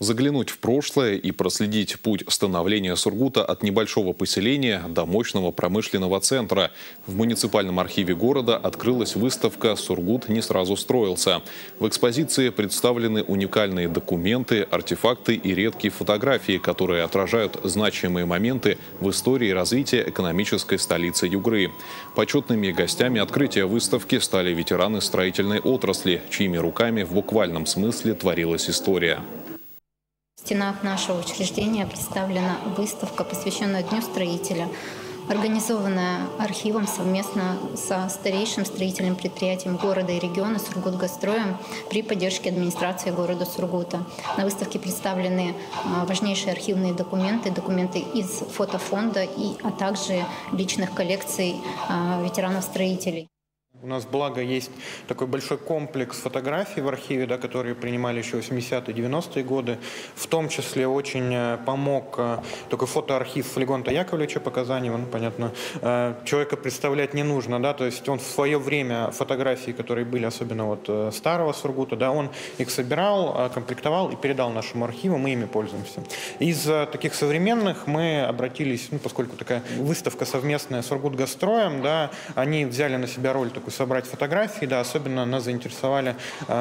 Заглянуть в прошлое и проследить путь становления Сургута от небольшого поселения до мощного промышленного центра. В муниципальном архиве города открылась выставка «Сургут не сразу строился». В экспозиции представлены уникальные документы, артефакты и редкие фотографии, которые отражают значимые моменты в истории развития экономической столицы Югры. Почетными гостями открытия выставки стали ветераны строительной отрасли, чьими руками в буквальном смысле творилась история. В стенах нашего учреждения представлена выставка, посвященная Дню строителя, организованная архивом совместно со старейшим строительным предприятием города и региона «Сургутгазстроем» при поддержке администрации города Сургута. На выставке представлены важнейшие архивные документы, документы из фотофонда, а также личных коллекций ветеранов-строителей. У нас, благо, есть такой большой комплекс фотографий в архиве, да, которые принимали еще 80-е, 90-е годы. В том числе очень помог такой фотоархив Легонта Яковлевича Показанева. Ну, понятно, человека представлять не нужно, да, то есть он в свое время фотографии, которые были, особенно вот старого Сургута, да, он их собирал, комплектовал и передал нашему архиву, мы ими пользуемся. Из таких современных мы обратились, ну, поскольку такая выставка совместная с Сургутгазстроем, да, они взяли на себя роль такой собрать фотографии, да, особенно нас заинтересовали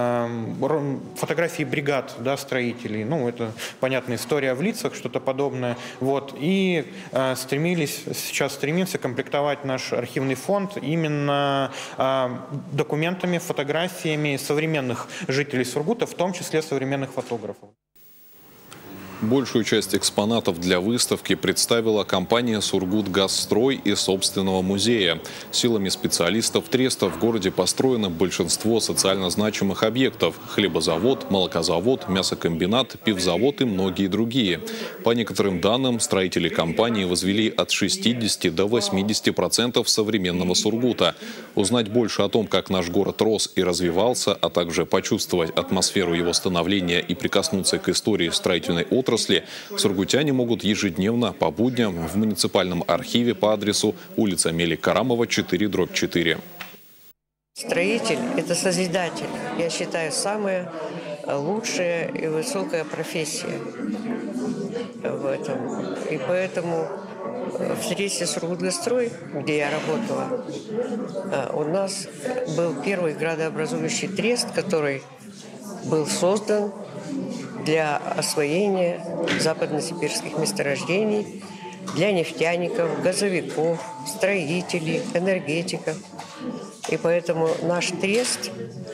фотографии бригад, да, строителей. Ну, это, понятная история в лицах, что-то подобное. Вот. И сейчас стремимся комплектовать наш архивный фонд именно документами, фотографиями современных жителей Сургута, в том числе современных фотографов. Большую часть экспонатов для выставки представила компания «Сургутгазстрой» из собственного музея. Силами специалистов треста в городе построено большинство социально значимых объектов – хлебозавод, молокозавод, мясокомбинат, пивзавод и многие другие. По некоторым данным, строители компании возвели от 60 до 80% современного Сургута. Узнать больше о том, как наш город рос и развивался, а также почувствовать атмосферу его становления и прикоснуться к истории строительной отрасли, сургутяне могут ежедневно по будням в муниципальном архиве по адресу улица Амелии Карамова, 4/4. Строитель – это созидатель. Я считаю, самая лучшая и высокая профессия в этом. И поэтому в тресте «Сургутгазстрой», где я работала, у нас был первый градообразующий трест, который был создан для освоения западно-сибирских месторождений, для нефтяников, газовиков, строителей, энергетиков. И поэтому наш трест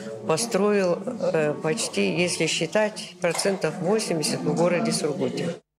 построил почти, если считать, 80% в городе Сургуте.